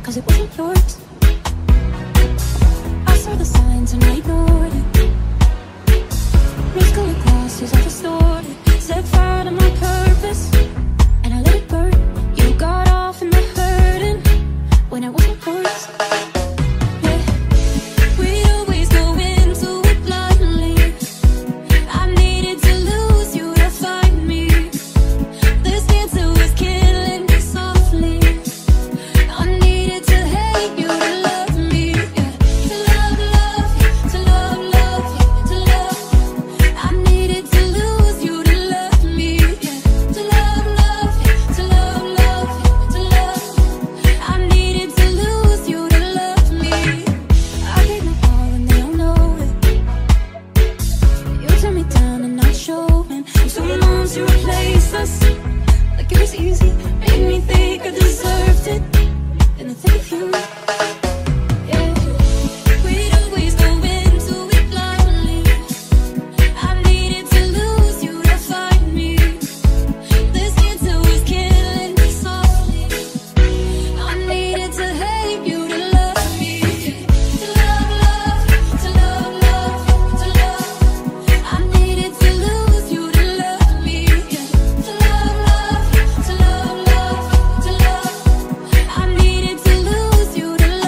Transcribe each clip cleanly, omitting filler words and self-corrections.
'cause it wasn't yours. I saw the signs and I ignored it. Rose-colored glasses I distorted, set fire to my purpose, and I let it burn. You got off in the hurting when I wasn't yours. Yeah, we'd always go into it blindly. I needed to lose you to find me. This dancer was killing me softly. I needed to hate you to love me. Yeah, to love, love, to love, love, to love. I needed to lose you to love me. Yeah, to love, love, to love, love, to love. I needed to lose you to love me. I gave my all and they all know it. You turned me down and I showed them. Someone to replace us, like it was easy. Made me think I deserved it, and I think of you. Yeah, we'd always go into it blindly. I needed to lose you to find me. This dancer was killing me softly. I needed to hate you to love me. To love, love, to love, love, to love. I needed to lose you to love me. Yeah, to love, love, to love, love, to love. I needed to lose you to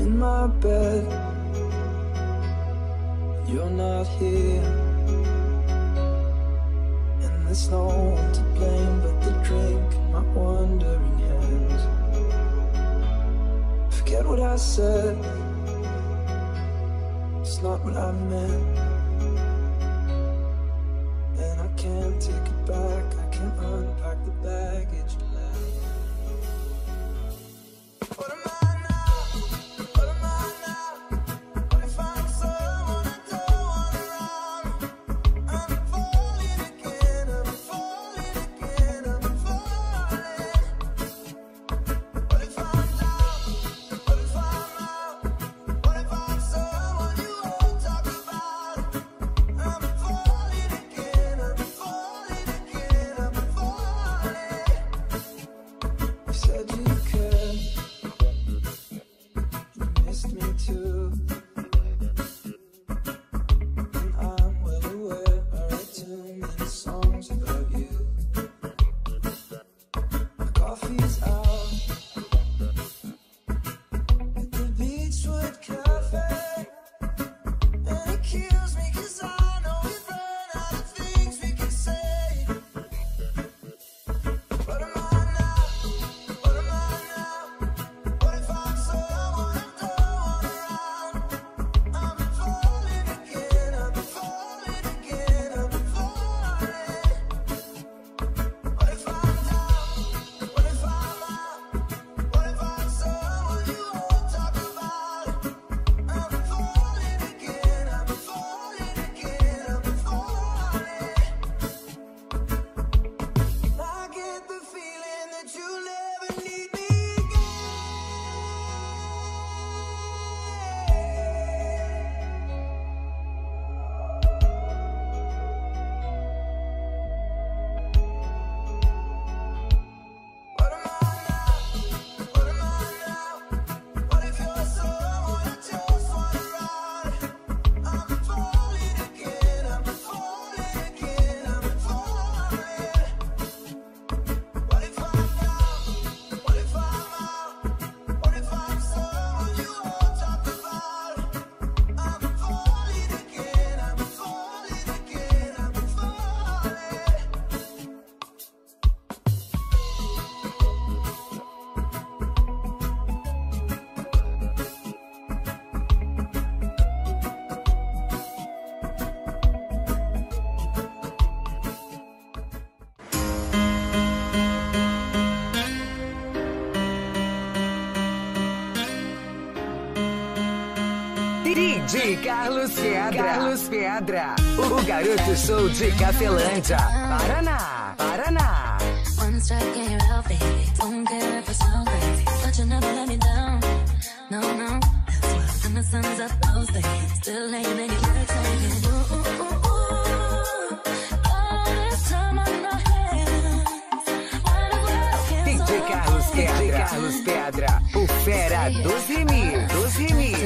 in my bed. You're not here, and there's no one to blame but the drink in my wandering hands. Forget what I said, it's not what I meant, and I can't take it back. I can't unpack the baggage you left. What am I now? What am I now? What if I'm someone I don't want around? I'm falling again, I'm falling again, I'm falling. What if I'm down? What if I'm out? What if I'm someone you won't talk about? I'm falling again, I'm falling again, I'm falling. You said you cared, you missed me too, and I'm well aware I write too many songs about you. My coffee's out at the Beachwood Cafe, and it kills me 'cause I know we've run out of things we can say. What am I now? What am I now? What if I'm someone I don't want around? I'm falling again, I'm falling again, I'm falling. What if I'm down? What if I'm out? What if I'm someone you won't talk about? I'm falling again, I'm falling again, I'm falling. I get the feeling that you'll never need me What am I now? What am I now? What if you're someone I just want around? I'm falling again, I'm falling again, I'm falling. What if I'm down? What if I'm out? What if I'm someone you won't talk about? I'm falling again, I'm falling again, I'm falling. DJ Carlos Pedra, o garoto show de Cafelândia, Paraná, Paraná. One strike and you're out, baby. Don't care if it's so crazy, but you never let me down. No, no. And the sun's up, those days still laying in your legs, saying, ooh, ooh, ooh, ooh. All this time on my hands. Why the world can't DJ Carlos Pedra, o fera dos remix.